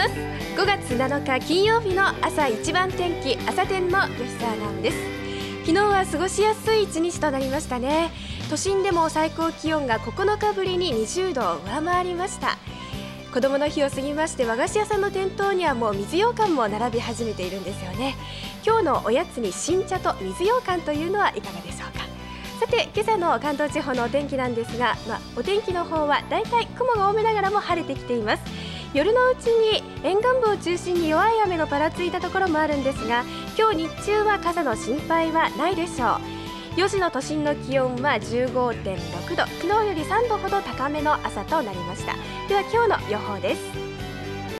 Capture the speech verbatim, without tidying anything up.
ます。ごがつなのか金曜日の朝一番天気、朝天の吉沢直です。昨日は過ごしやすい一日となりましたね。都心でも最高気温がここのかぶりににじゅうどを上回りました。子どもの日を過ぎまして和菓子屋さんの店頭にはもう水羊羹も並び始めているんですよね。今日のおやつに新茶と水羊羹というのはいかがでしょうか。さて今朝の関東地方のお天気なんですが、まあ、お天気の方はだいたい雲が多めながらも晴れてきています。夜のうちに沿岸部を中心に弱い雨のぱらついたところもあるんですが、今日日中は傘の心配はないでしょう。よじの都心の気温は じゅうごてんろくど、昨日よりさんどほど高めの朝となりました。では今日の予報です。